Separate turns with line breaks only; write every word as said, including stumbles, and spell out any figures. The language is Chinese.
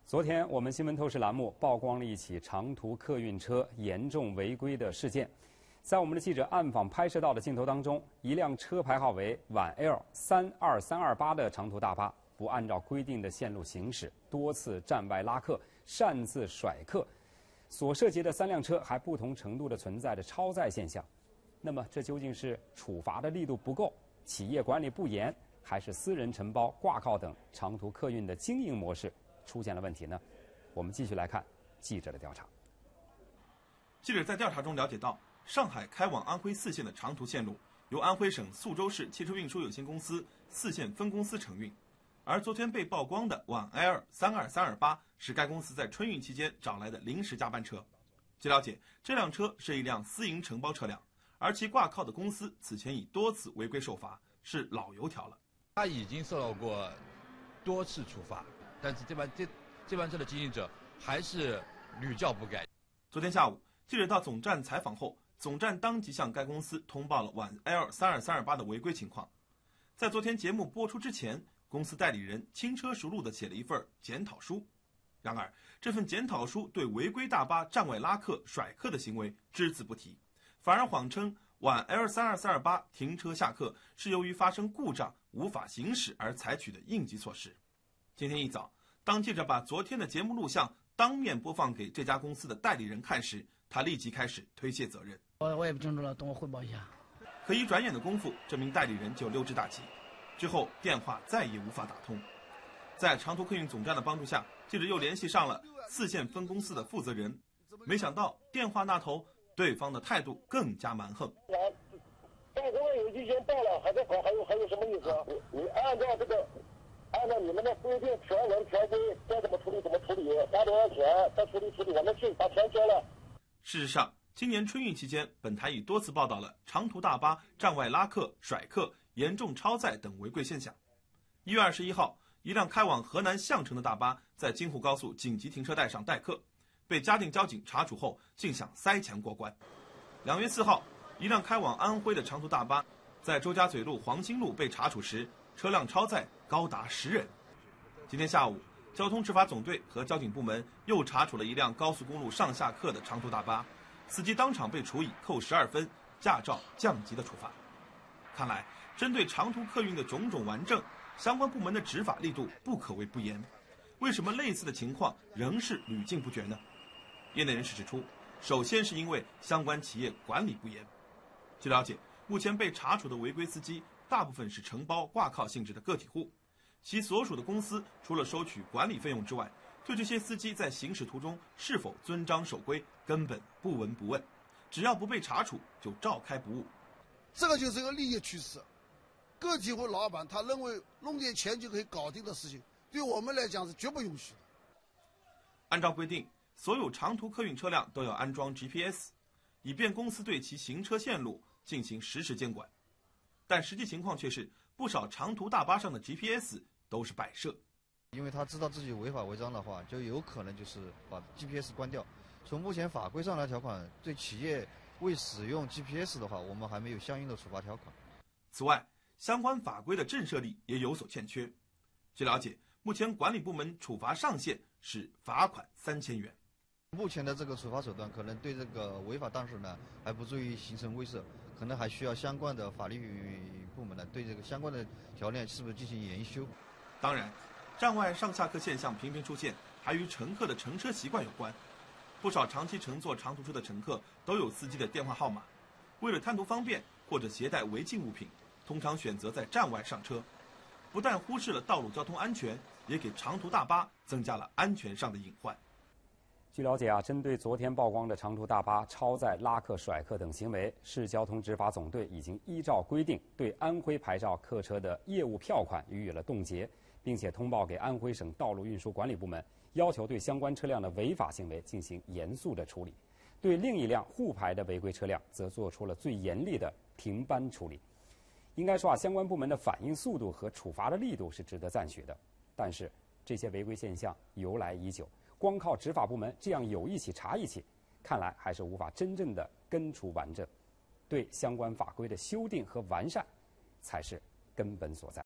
昨天，我们新闻透视栏目曝光了一起长途客运车严重违规的事件。在我们的记者暗访拍摄到的镜头当中，一辆车牌号为皖 L 三二三二八的长途大巴不按照规定的线路行驶，多次站外拉客，擅自甩客。所涉及的三辆车还不同程度地存在着超载现象。那么，这究竟是处罚的力度不够，企业管理不严，还是私人承包、挂靠等长途客运的经营模式出现了问题呢？我们继续来看记者的调查。
记者在调查中了解到，上海开往安徽泗县的长途线路由安徽省宿州市汽车运输有限公司泗县分公司承运，而昨天被曝光的皖 L 三二三二八是该公司在春运期间找来的临时加班车。据了解，这辆车是一辆私营承包车辆，而其挂靠的公司此前已多次违规受罚，是老油条了。
他已经受到过多次处罚，但是这班这这班车的经营者还是屡教不改。
昨天下午，记者到总站采访后，总站当即向该公司通报了皖 L 三二三二八的违规情况。在昨天节目播出之前，公司代理人轻车熟路地写了一份检讨书。然而，这份检讨书对违规大巴站外拉客、甩客的行为只字不提，反而谎称皖 L 三二三二八停车下客是由于发生故障无法行驶而采取的应急措施。今天一早，当记者把昨天的节目录像当面播放给这家公司的代理人看时，他立即开始推卸责任。
我我也不清楚了，等我汇报一下。
可一转眼的功夫，这名代理人就溜之大吉，之后电话再也无法打通。在长途客运总站的帮助下，记者又联系上了泗县分公司的负责人，没想到电话那头对方的态度更加蛮横。
办公室有意见到了，还在搞，还有还有什么意思？你你按照这个，按照你们的规定条文条规，该怎么处理怎么处理，花多少钱再处理处理，我们去把钱交了。
事实上，今年春运期间，本台已多次报道了长途大巴站外拉客、甩客、严重超载等违规现象。一月二十一号，一辆开往河南项城的大巴在京沪高速紧急停车带上待客，被嘉定交警查处后，竟想塞钱过关。两月四号，一辆开往安徽的长途大巴在周家嘴路黄兴路被查处时，车辆超载高达十人。今天下午，交通执法总队和交警部门又查处了一辆高速公路上下客的长途大巴，司机当场被处以扣十二分、驾照降级的处罚。看来，针对长途客运的种种顽症，相关部门的执法力度不可谓不严。为什么类似的情况仍是屡禁不绝呢？业内人士指出，首先是因为相关企业管理不严。据了解，目前被查处的违规司机大部分是承包挂靠性质的个体户，其所属的公司除了收取管理费用之外，对这些司机在行驶途中是否遵章守规根本不闻不问，只要不被查处就照开不误。
这个就是一个利益趋势，个体户老板他认为弄点钱就可以搞定的事情，对我们来讲是绝不允许的。
按照规定，所有长途客运车辆都要安装 G P S， 以便公司对其行车线路进行实时监管。但实际情况却是，不少长途大巴上的 G P S 都是摆设。
因为他知道自己违法违章的话，就有可能就是把 G P S 关掉。从目前法规上的条款，对企业未使用 G P S 的话，我们还没有相应的处罚条款。
此外，相关法规的震慑力也有所欠缺。据了解，目前管理部门处罚上限是罚款三千元。
目前的这个处罚手段可能对这个违法当事人呢还不至于形成威慑，可能还需要相关的法律部门呢对这个相关的条例是不是进行研修。
当然，站外上下客现象频频出现，还与乘客的乘车习惯有关。不少长期乘坐长途车的乘客都有司机的电话号码，为了贪图方便或者携带违禁物品，通常选择在站外上车，不但忽视了道路交通安全，也给长途大巴增加了安全上的隐患。
据了解啊，针对昨天曝光的长途大巴超载、拉客、甩客等行为，市交通执法总队已经依照规定对安徽牌照客车的业务票款予以了冻结，并且通报给安徽省道路运输管理部门，要求对相关车辆的违法行为进行严肃的处理。对另一辆沪牌的违规车辆，则做出了最严厉的停班处理。应该说啊，相关部门的反应速度和处罚的力度是值得赞许的。但是，这些违规现象由来已久，光靠执法部门这样有一起查一起，看来还是无法真正的根除顽症。对相关法规的修订和完善，才是根本所在。